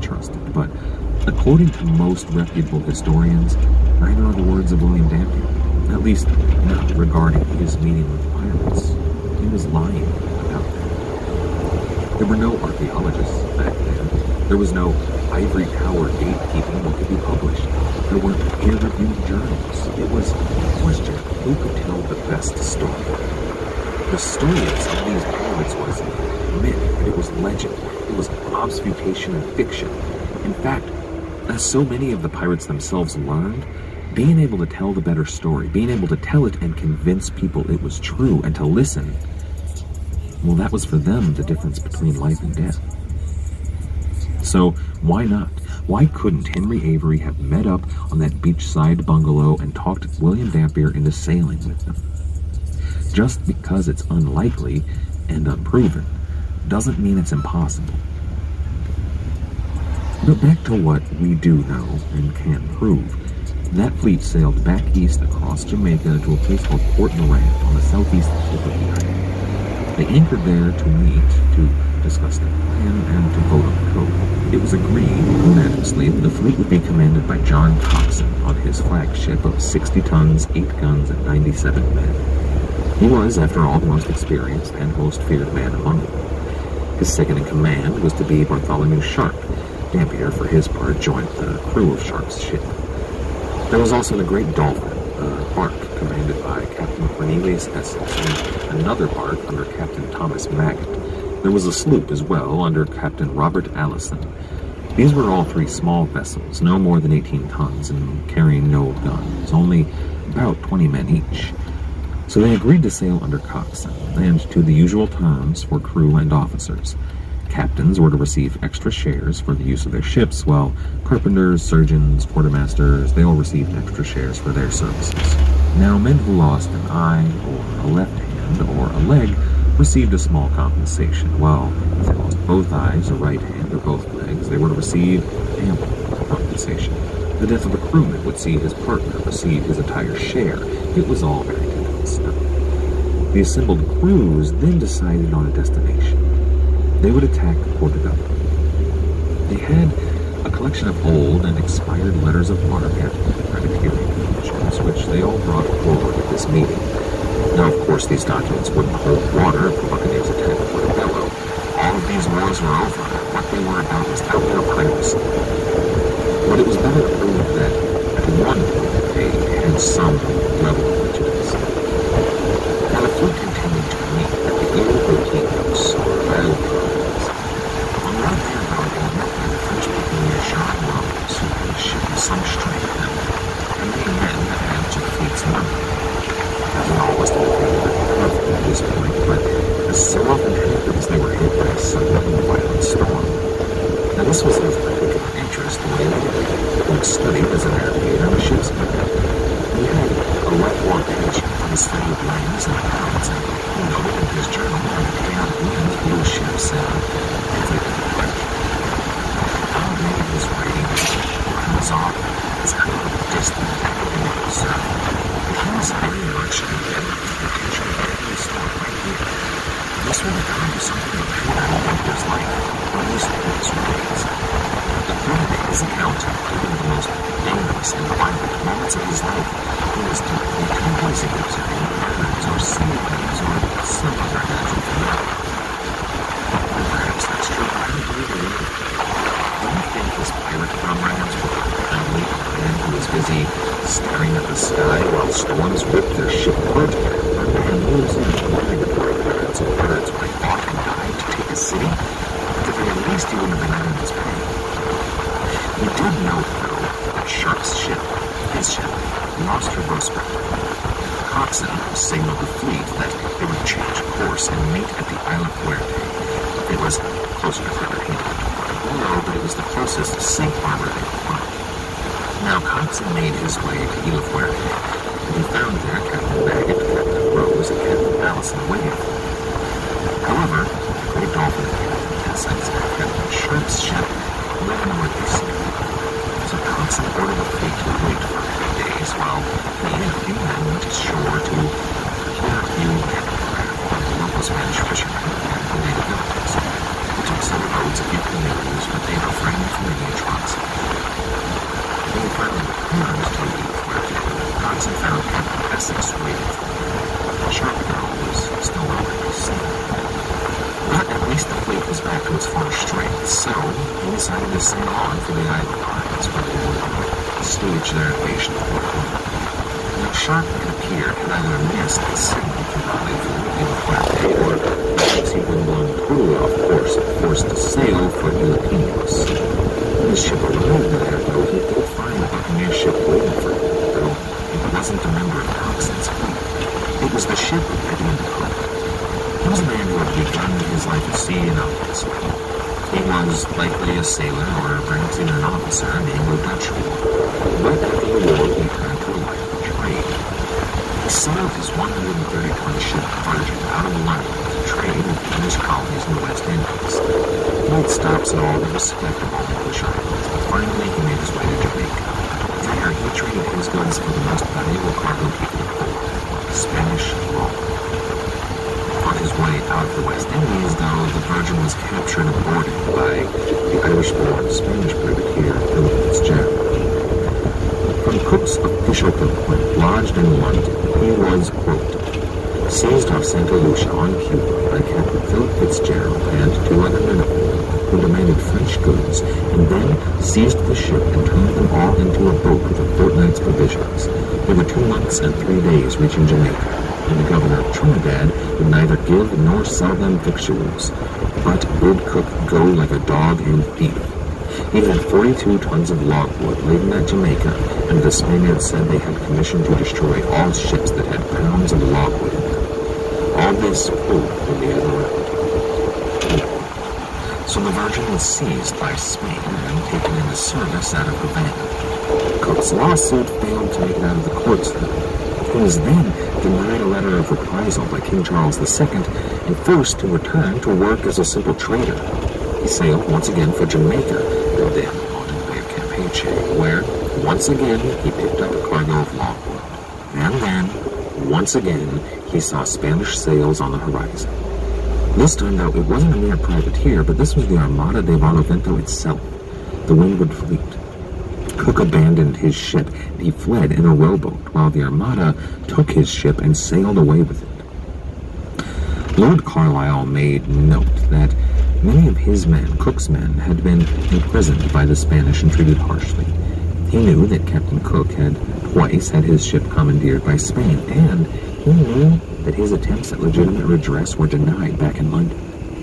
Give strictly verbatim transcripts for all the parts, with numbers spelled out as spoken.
trusted, but according to most reputable historians, neither are the words of William Dampier, at least not regarding his meeting with pirates. He was lying about that. There were no archaeologists back then. There was no ivory tower gatekeeping what could be published. There weren't peer-reviewed journals. It was a question of who could tell the best story. The story of some of these pirates was myth, it was legend, it was obfuscation and fiction. In fact, as so many of the pirates themselves learned, being able to tell the better story, being able to tell it and convince people it was true and to listen, well, that was for them the difference between life and death. So why not? Why couldn't Henry Avery have met up on that beachside bungalow and talked William Dampier into sailing with them? Just because it's unlikely and unproven doesn't mean it's impossible. But back to what we do know and can prove. That fleet sailed back east across Jamaica to a place called Port Morant on the southeast tip of the island. They anchored there to meet, to discuss their plan, and to vote on the code. It was agreed unanimously that the fleet would be commanded by John Coxon on his flagship of sixty tons, eight guns, and ninety-seven men. He was, after all, the most experienced and most feared man among them. His second in command was to be Bartholomew Sharp. Dampier, for his part, joined the crew of Sharp's ship. There was also the Great Dolphin, a bark commanded by Captain Cornelius Essex, and another bark under Captain Thomas Maggott. There was a sloop as well under Captain Robert Allison. These were all three small vessels, no more than eighteen tons, and carrying no guns, only about twenty men each. So they agreed to sail under Coxon, and to the usual terms for crew and officers. Captains were to receive extra shares for the use of their ships, while carpenters, surgeons, quartermasters, they all received extra shares for their services. Now, men who lost an eye, or a left hand, or a leg, received a small compensation, while if they lost both eyes, a right hand, or both legs, they were to receive ample compensation. The death of a crewman would see his partner receive his entire share. It was all very convincing. The assembled crews then decided on a destination. They would attack Portobello. They had a collection of old and expired letters of marque and privateering conventions, which they all brought forward at this meeting. Now, of course, these documents wouldn't hold water if the Buccaneers attacked Portobello. All of these wars were over. What they were about was out there piracy. But it was better to prove that at one point they had some level of legitimacy. Now, the fleet continued to meet at the Ile Boutinos, or Isle of Providence. On the right there, though, they met by the French buccaneer Jean Rose, who had a ship of some strength and many men that had to the fleet's number. After all was to be perfect at this point, but as so often happens, they were hit by a sudden and violent storm. Now, this was of particular interest to William, who had studied as a navigator on a ship's company. He had a lifelong passion for the study of lands and clouds, and he noted in his journal how the chaotic winds blew ships and inflicted the wreck. How many of his writings runs off as out of distant and observed. He was very much indebted to the potential of every story right here. This would have come to something that could have lived his life, or at least his writings. The Third is account of even the most dangerous and violent moments of his life. He was typically too busy observing birds or sea waves or some other natural phenomenon. And perhaps that's true, but I don't believe it either. Don't you think his pirate comrades were only a man who was busy staring at the sky while storms whipped their ship apart? Or a man who was in migratory birds and birds might often die to take a city? At the very least, he wouldn't have been out in his pay. We did note, though, that Sharp's ship, his ship, lost her bowsprit. Coxon signaled the fleet that they would change course and meet at the Isle of Muerte. It was closer to Cartagena than Portobello, but it was the closest safe harbor they could find. Now, Coxon made his way to Isle of Muerte, and he found there Captain Maggott, Captain Rose, and Captain Allison waiting for him. However, the Great Dolphin and Captain Essex and Captain Sharp's ship led northeast. So Coxon ordered the fleet to wait for a few days while he and a few men went ashore to procure a few handcraft from the local Spanish fishermen and the native villages. They took some boats, a few canoes, but they refrained from the sail on for the Isle Islands, where they would stage their invasion of Port Royal. When Sharp had appeared, had either missed the signal to rendezvous in Quackay, or perhaps he'd been blown totally off course and forced to sail for Ile Peños. When his ship arrived there, though, he did find the buccaneer ship waiting for him, though it wasn't a member of Coxon's fleet. It was the ship of Edmund Cook. He was a man who had begun his life at sea in Oxford. He was likely a sailor or perhaps even an officer in the Anglo-Dutch War, but after the war he turned to a life of trade. He sailed his one hundred thirty ton ship Virgin out of London to trade with English colonies in the West Indies. He made stops at all the respectable English islands, but finally he made his way to Jamaica. There he traded his goods for the most valuable cargo he could afford, Spanish law. On his way out of the West Indies, though, the Virgin was captured and boarded by the Irish-born Spanish privateer Philip Fitzgerald. From Cook's official complaint lodged in London, he was, quote, seized off Santa Lucia on Cuba by Captain Philip Fitzgerald and two other men of war who demanded French goods, and then seized the ship and turned them all into a boat with a fortnight's provisions. They were two months and three days reaching Jamaica, and the governor of Trinidad would neither give nor sell them victuals, but bid Cook go like a dog and thief. He had forty-two tons of logwood laden at Jamaica, and the Spaniards said they had commissioned to destroy all ships that had pounds of logwood in them. All this proved in the other. So the Virgin was seized by Spain and taken into service out of Havana. Cook's lawsuit failed to make it out of the courts, though. He was then denied a letter of reprisal by King Charles the Second and forced to return to work as a simple trader. He sailed once again for Jamaica, and then on to the Bay of Campeche, where, once again, he picked up a cargo of logwood. And then, once again, he saw Spanish sails on the horizon. This time, though, it wasn't a mere privateer, but this was the Armada de Barlovento itself, the Windward Fleet. Cook abandoned his ship, and he fled in a rowboat, while the Armada took his ship and sailed away with it. Lord Carlisle made note that many of his men, Cook's men, had been imprisoned by the Spanish and treated harshly. He knew that Captain Cook had twice had his ship commandeered by Spain, and he knew that his attempts at legitimate redress were denied back in London.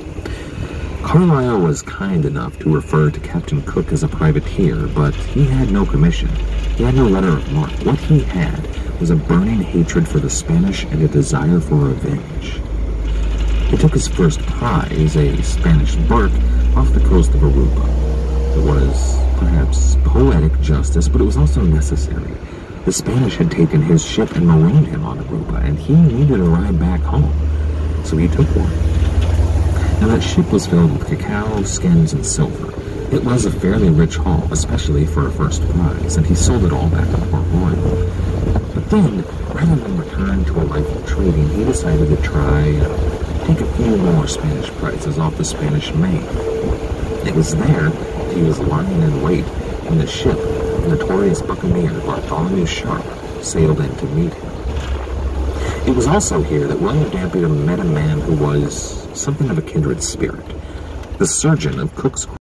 Carlisle was kind enough to refer to Captain Cook as a privateer, but he had no commission. He had no letter of marque. What he had was a burning hatred for the Spanish and a desire for revenge. He took his first prize, a Spanish bark, off the coast of Aruba. It was perhaps poetic justice, but it was also necessary. The Spanish had taken his ship and marooned him on Aruba, and he needed a ride back home, so he took one. Now that ship was filled with cacao, skins, and silver. It was a fairly rich haul, especially for a first prize, and he sold it all back to Port Royal. But then, rather than return to a life of trading, he decided to try and take a few more Spanish prizes off the Spanish Main. It was there that he was lying in wait when the ship, the notorious buccaneer Bartholomew Sharp, sailed in to meet him. It was also here that William Dampier met a man who was something of a kindred spirit, the surgeon of Cook's